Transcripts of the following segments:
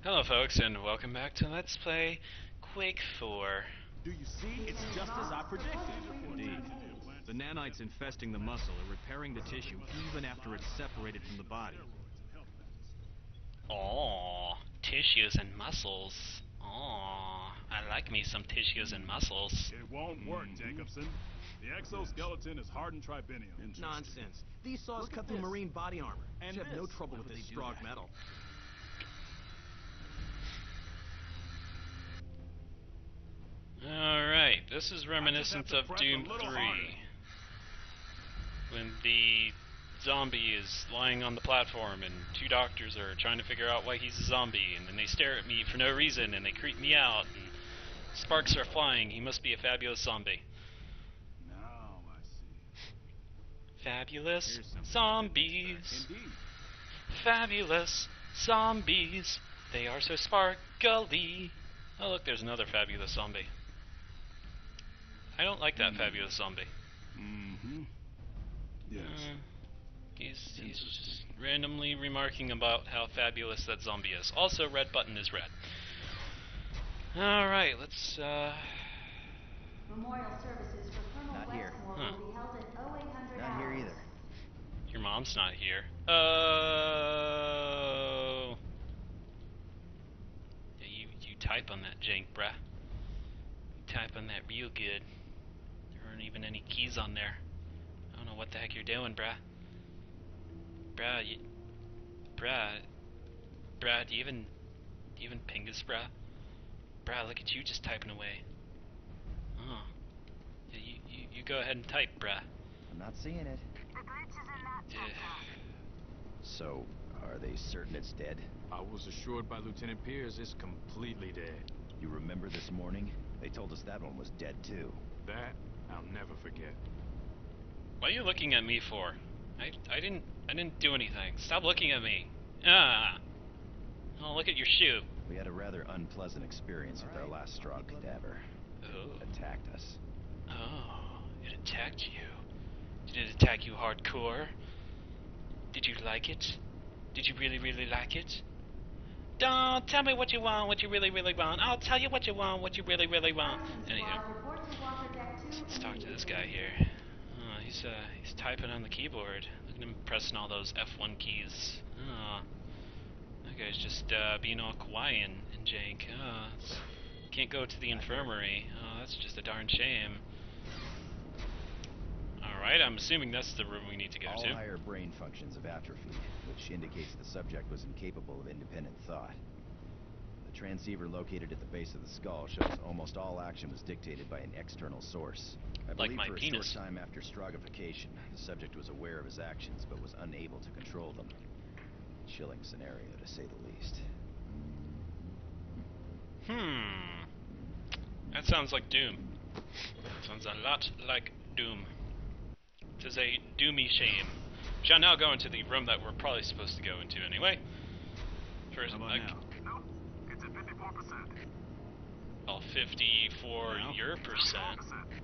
Hello folks, and welcome back to Let's Play Quake 4. Do you see? It's just as I predicted. Indeed. The nanites infesting the muscle are repairing the tissue even after it's separated from the body. Aww, tissues and muscles. Aww, I like me some tissues and muscles. It won't work, Jacobson. The exoskeleton is hardened tribinium. Nonsense. These saws cut through marine body armor. And should have no trouble with this strong metal. Alright, this is reminiscent of Doom 3. When the zombie is lying on the platform and two doctors are trying to figure out why he's a zombie, and then they stare at me for no reason and they creep me out, and sparks are flying. He must be a fabulous zombie. Now I see. Fabulous zombies. Indeed. Fabulous zombies. They are so sparkly. Oh look, there's another fabulous zombie. I don't like that fabulous zombie. Mm-hmm. Yes. He's just randomly remarking about how fabulous that zombie is. Also, red button is red. Alright, let's, Memorial services for Colonel Not here. Westmore will be held at 0800 Not here hours. either. Your mom's not here. Oh. Yeah, you type on that jank, bruh. You type on that real good. There aren't even any keys on there. I don't know what the heck you're doing, bruh. Bruh, bruh, do you even ping this, bruh? Bruh, look at you just typing away. Oh. Yeah, you go ahead and type, bruh. I'm not seeing it. So, are they certain it's dead? I was assured by Lieutenant Pierce it's completely dead. You remember this morning? They told us that one was dead too. That I'll never forget. What are you looking at me for? I didn't do anything. Stop looking at me. Ah. Oh, look at your shoe. We had a rather unpleasant experience with our last strong cadaver. Oh. It attacked us. Oh, it attacked you. Did it attack you hardcore? Did you like it? Did you really, really like it? Don't tell me what you want, what you really, really want. I'll tell you what you want, what you really, really want. Anywho, let's talk to this guy here. Oh, he's typing on the keyboard. Look at him pressing all those F1 keys. Oh, that guy's just being all kawaii and jank. Oh, can't go to the infirmary. Oh, that's just a darn shame. Alright, I'm assuming that's the room we need to go All to. higher brain functions have atrophied, which indicates the subject was incapable of independent thought. The transceiver located at the base of the skull shows almost all action was dictated by an external source. I Like believe my for a penis. short time after stratification, the subject was aware of his actions but was unable to control them. Chilling scenario, to say the least. That sounds like Doom. Sounds a lot like Doom. 'Tis a doomy shame. We shall now go into the room that we're probably supposed to go into anyway. First, How about now? Nope. It's at 54%. Oh, 54 Now? your percent.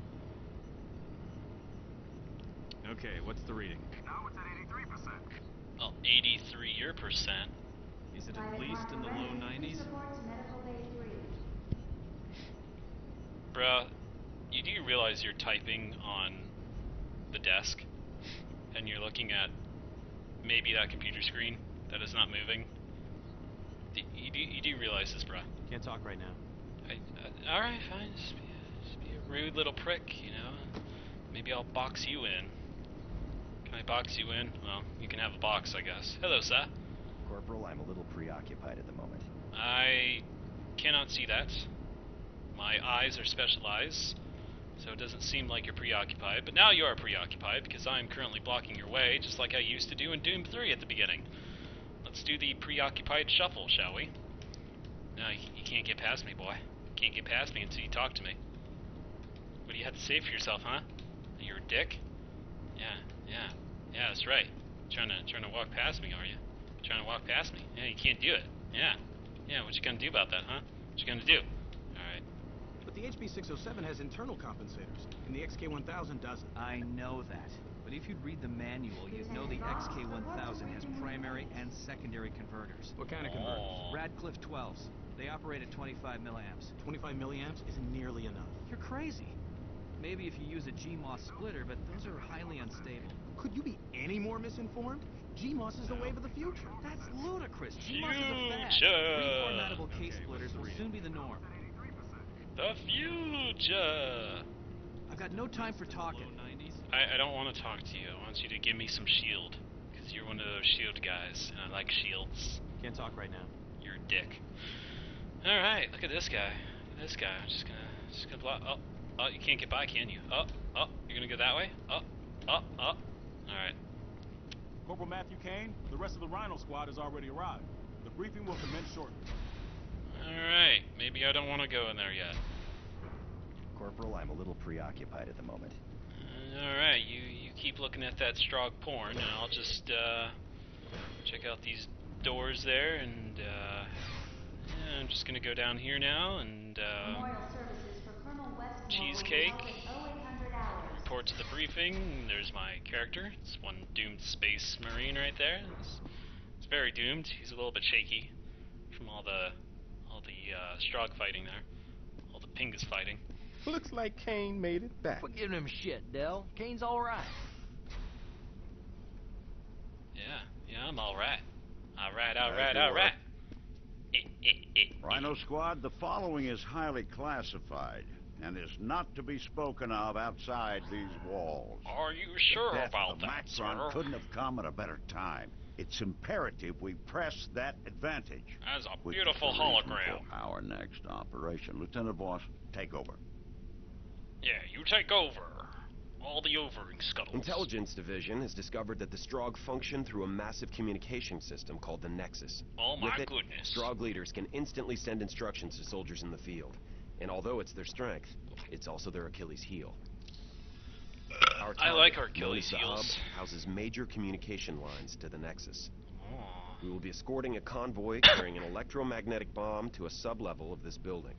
Okay, what's the reading? Now it's at 83%. Well, 83 your percent. Is it at least in the low 90s? Bruh, you do realize you're typing on the desk, and you're looking at maybe that computer screen that is not moving? You do realize this, bruh. Can't talk right now. Alright, fine, just be a rude little prick, you know? Maybe I'll box you in. Can I box you in? Well, you can have a box, I guess. Hello, sir. Corporal, I'm a little preoccupied at the moment. I cannot see that. My eyes are specialized, so it doesn't seem like you're preoccupied. But now you are preoccupied, because I am currently blocking your way, just like I used to do in Doom 3 at the beginning. Let's do the preoccupied shuffle, shall we? No, you can't get past me, boy. You can't get past me until you talk to me. What do you have to say for yourself, huh? You're a dick? Yeah, that's right. Trying to walk past me, are you? Trying to walk past me? Yeah, you can't do it. Yeah, what you gonna do about that, huh? What you gonna do? Alright. But the HB607 has internal compensators, and the XK1000 doesn't. I know that. But if you'd read the manual, you'd know the XK-1000 has primary and secondary converters. What kind of converters? Radcliffe 12s. They operate at 25 milliamps. 25 milliamps isn't nearly enough. You're crazy. Maybe if you use a GMOS splitter, but those are highly unstable. Could you be any more misinformed? GMOS is the wave of the future. That's ludicrous. GMOS is a fad. Future. Reformatable case splitters will soon be the norm. The future. I've got no time for talking. I don't want to talk to you. I want you to give me some shield. Because you're one of those shield guys, and I like shields. Can't talk right now. You're a dick. Alright, look at this guy. Look at this guy. I'm just gonna block. Oh, you can't get by, can you? You're gonna go that way? Alright. Corporal Matthew Kane, the rest of the Rhino squad has already arrived. The briefing will commence shortly. Alright, maybe I don't want to go in there yet. Corporal, I'm a little preoccupied at the moment. Alright, you keep looking at that Strog porn, and I'll just check out these doors there, and yeah, I'm just gonna go down here now, and Memorial services for Colonel Westmore cheesecake. will be held at 0800 hours. Report to the briefing. There's my character. It's one doomed space marine right there. It's very doomed. He's a little bit shaky from all the Strog fighting there, all the Pingus fighting. Looks like Kane made it back. Quit giving him shit, Dell. Kane's alright. Yeah, I'm alright. Alright. Rhino Squad, the following is highly classified and is not to be spoken of outside these walls. Are you sure The death about of the that, Macron sir? couldn't have come at a better time. It's imperative we press that advantage. That's a Which beautiful is the reason hologram. for our next operation. Lieutenant Voss, take over. Yeah, you take over. All the overing scuttles. Intelligence Division has discovered that the Strog function through a massive communication system called the Nexus. Oh my With it, goodness. Strog leaders can instantly send instructions to soldiers in the field. And although it's their strength, it's also their Achilles heel. Our I target, like our known Achilles as the heels. Hub, houses major communication lines to the Nexus. Oh. We will be escorting a convoy carrying an electromagnetic bomb to a sub-level of this building.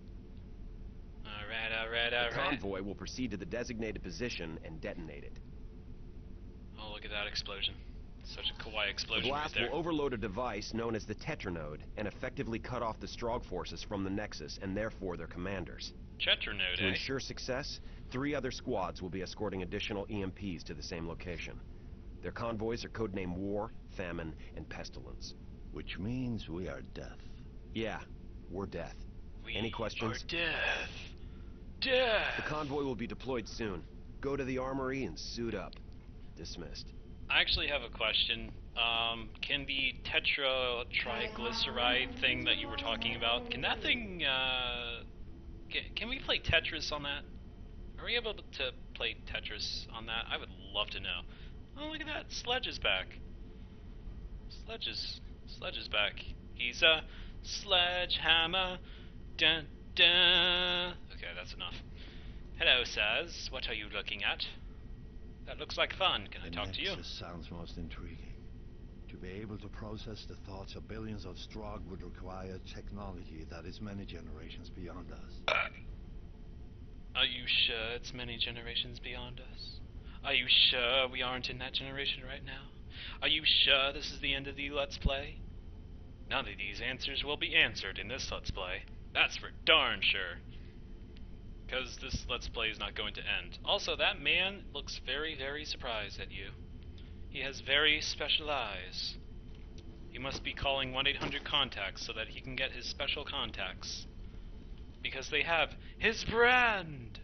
Alright. The convoy will proceed to the designated position and detonate it. Oh, look at that explosion. Such a kawaii The explosion blast right there. will overload a device known as the Tetranode and effectively cut off the Strog forces from the Nexus and therefore their commanders. Chetranode, To eh? ensure success, 3 other squads will be escorting additional EMPs to the same location. Their convoys are codenamed War, Famine, and Pestilence. Which means we are death. Yeah, we're death. We Any questions? are death. Death! The convoy will be deployed soon. Go to the armory and suit up. Dismissed. I actually have a question. Can the triglyceride thing that you were talking about, can that thing, can we play Tetris on that? Are we able to play Tetris on that? I would love to know. Oh, look at that. Sledge is back. Sledge is back. He's a sledgehammer. Dun, dun. Okay, that's enough. Hello, sirs. What are you looking at? That looks like fun. Can I talk to you? The Nexus sounds most intriguing. To be able to process the thoughts of billions of Strog would require technology that is many generations beyond us. Are you sure it's many generations beyond us? Are you sure we aren't in that generation right now? Are you sure this is the end of the Let's Play? None of these answers will be answered in this Let's Play. That's for darn sure. Because this Let's Play is not going to end. Also, that man looks very, very surprised at you. He has very special eyes. He must be calling 1-800-CONTACTS so that he can get his special contacts. Because they have his brand!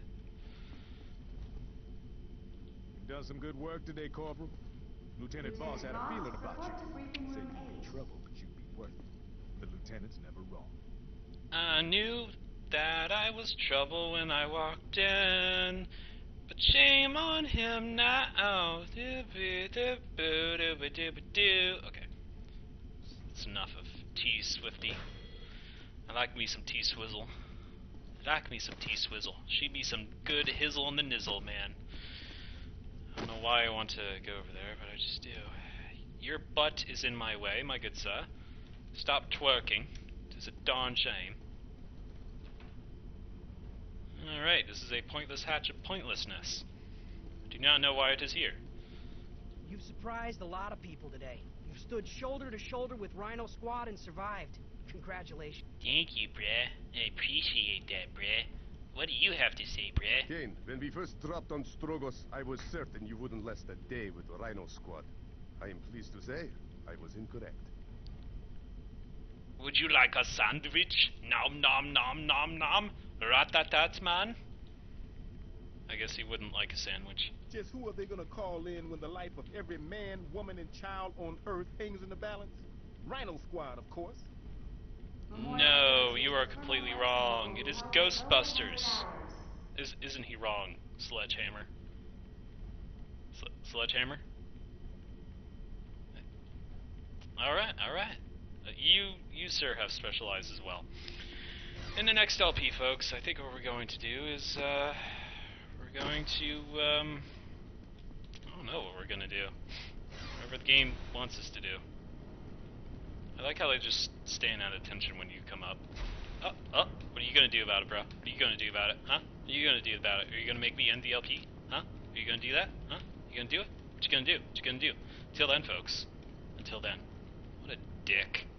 You've done some good work today, Corporal. Lieutenant Voss had a feeling about you. report to briefing Said room you'd be 8. trouble, but you'd be worth it. The lieutenant's never wrong. I knew that I was trouble when I walked in, but shame on him now. Okay. That's enough of T-Swifty. I like me some T-Swizzle. She be some good hizzle in the nizzle, man. I don't know why I want to go over there, but I just do. Your butt is in my way, my good sir. Stop twerking. It is a darn shame. Alright, this is a pointless hatch of pointlessness. I do not know why it is here. You've surprised a lot of people today. You've stood shoulder to shoulder with Rhino Squad and survived. Congratulations. Thank you, bruh. I appreciate that, bruh. What do you have to say, bruh? Kane, when we first dropped on Strogos, I was certain you wouldn't last a day with the Rhino Squad. I am pleased to say, I was incorrect. Would you like a sandwich? Nom nom nom nom nom. Ratatat, man. I guess he wouldn't like a sandwich. Just who are they gonna call in when the life of every man, woman, and child on Earth hangs in the balance? Rhino Squad, of course. No, you are completely wrong. It is Ghostbusters. Isn't he wrong, Sledgehammer? Sledgehammer? Alright, alright. You, sir, have special eyes as well. In the next LP, folks, I think what we're going to do is, we're going to, I don't know what we're gonna do. Whatever the game wants us to do. I like how they just stand at attention when you come up. What are you gonna do about it, bro? What are you gonna do about it, huh? What are you gonna do about it? Are you gonna make me end the LP? Huh? Are you gonna do that? Huh? You gonna do it? What you gonna do? What you gonna do? Until then, folks. Until then. What a dick.